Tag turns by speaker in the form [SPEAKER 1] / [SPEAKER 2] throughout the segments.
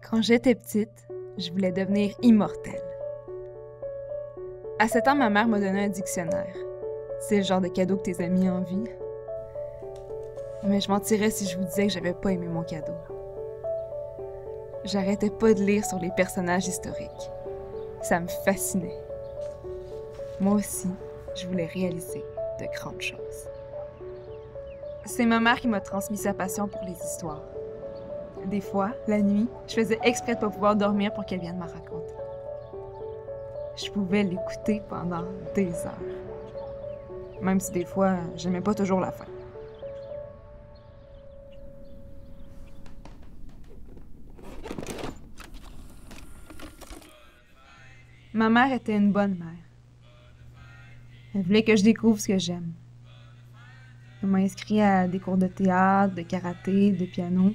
[SPEAKER 1] Quand j'étais petite, je voulais devenir immortelle. À 7 ans, ma mère m'a donné un dictionnaire. C'est le genre de cadeau que tes amis envient. Mais je mentirais si je vous disais que j'avais pas aimé mon cadeau. J'arrêtais pas de lire sur les personnages historiques. Ça me fascinait. Moi aussi, je voulais réaliser de grandes choses. C'est ma mère qui m'a transmis sa passion pour les histoires. Des fois, la nuit, je faisais exprès de pas pouvoir dormir pour qu'elle vienne me raconter. Je pouvais l'écouter pendant des heures. Même si des fois, j'aimais pas toujours la fin. Ma mère était une bonne mère. Elle voulait que je découvre ce que j'aime. Elle m'a inscrit à des cours de théâtre, de karaté, de piano.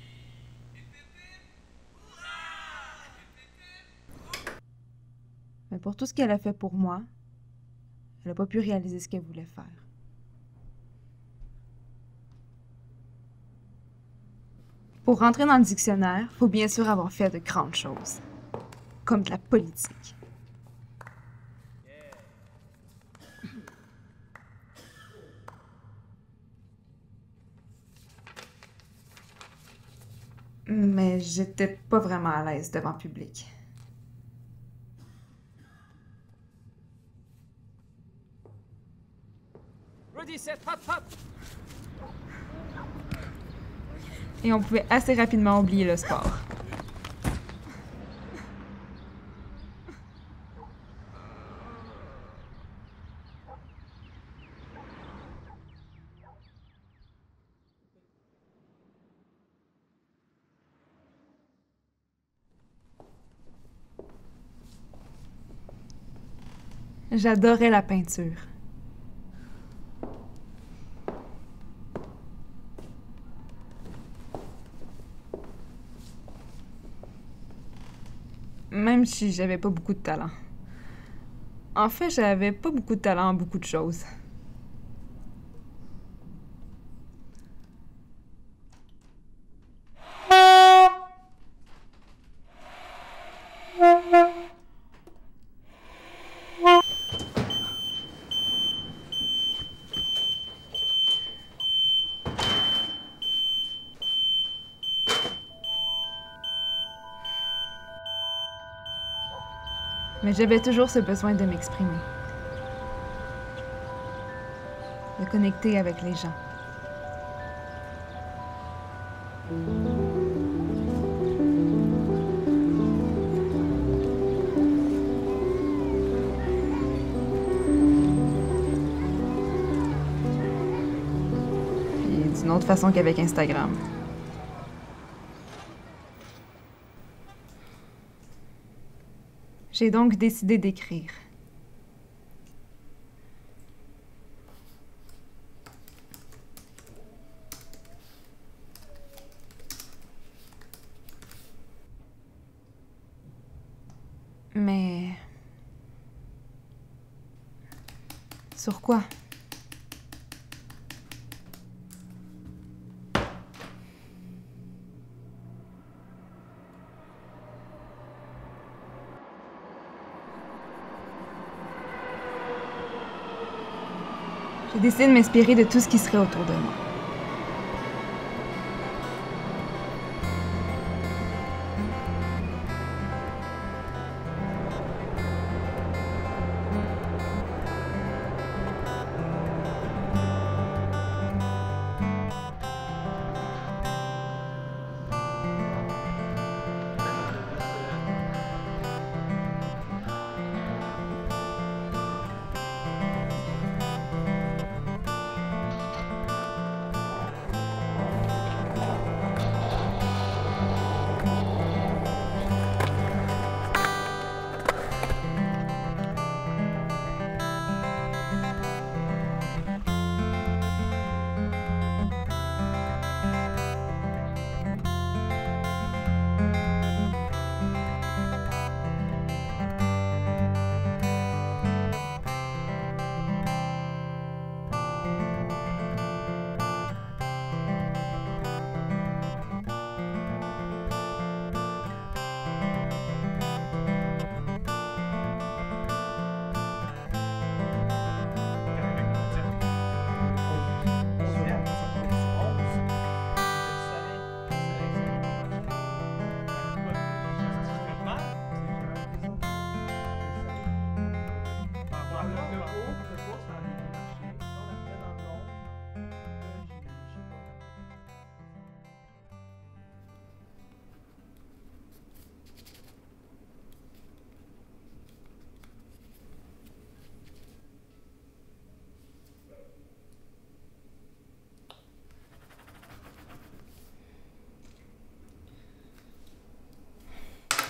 [SPEAKER 1] Mais pour tout ce qu'elle a fait pour moi, elle n'a pas pu réaliser ce qu'elle voulait faire. Pour rentrer dans le dictionnaire, il faut bien sûr avoir fait de grandes choses, comme de la politique. Mais j'étais pas vraiment à l'aise devant le public.
[SPEAKER 2] Rudy, set, hop, hop!
[SPEAKER 1] Et on pouvait assez rapidement oublier le sport. J'adorais la peinture. Même si j'avais pas beaucoup de talent. En fait, j'avais pas beaucoup de talent en beaucoup de choses. Mais j'avais toujours ce besoin de m'exprimer, de connecter avec les gens. Puis d'une autre façon qu'avec Instagram. J'ai donc décidé d'écrire. Mais... sur quoi? J'ai décidé de m'inspirer de tout ce qui serait autour de moi.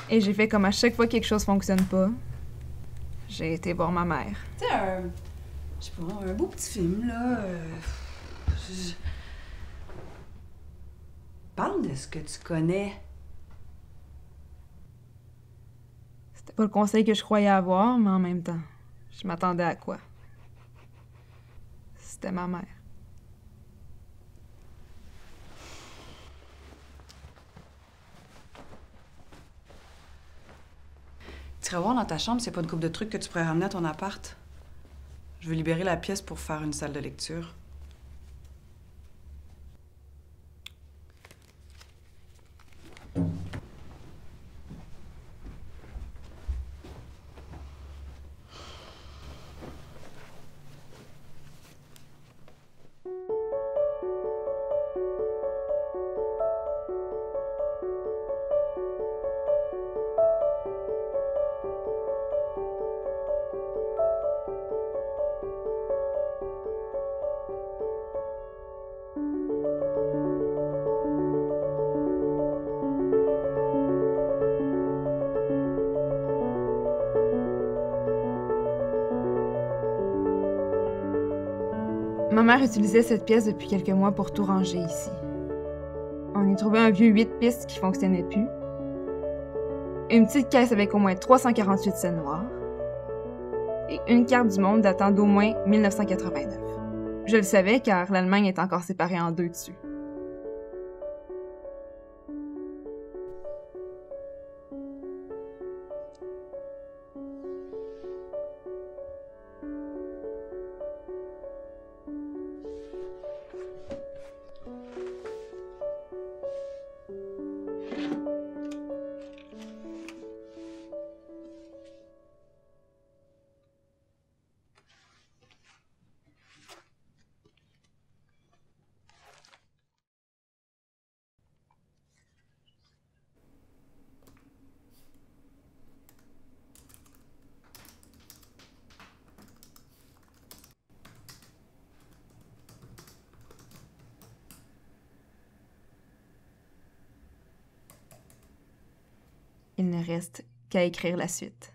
[SPEAKER 1] Et j'ai fait comme à chaque fois que quelque chose fonctionne pas, j'ai été voir ma mère.
[SPEAKER 3] Tu sais, je sais pas, un beau petit film, là. Parle de ce que tu connais.
[SPEAKER 1] C'était pas le conseil que je croyais avoir, mais en même temps, je m'attendais à quoi? C'était ma mère.
[SPEAKER 3] Tu irais voir dans ta chambre s'il n'y a pas une couple de trucs que tu pourrais ramener à ton appart. Je veux libérer la pièce pour faire une salle de lecture.
[SPEAKER 1] Ma mère utilisait cette pièce depuis quelques mois pour tout ranger ici. On y trouvait un vieux 8 pistes qui fonctionnait plus, une petite caisse avec au moins 348 scènes noires, et une carte du monde datant d'au moins 1989. Je le savais car l'Allemagne est encore séparée en deux dessus. Il ne reste qu'à écrire la suite.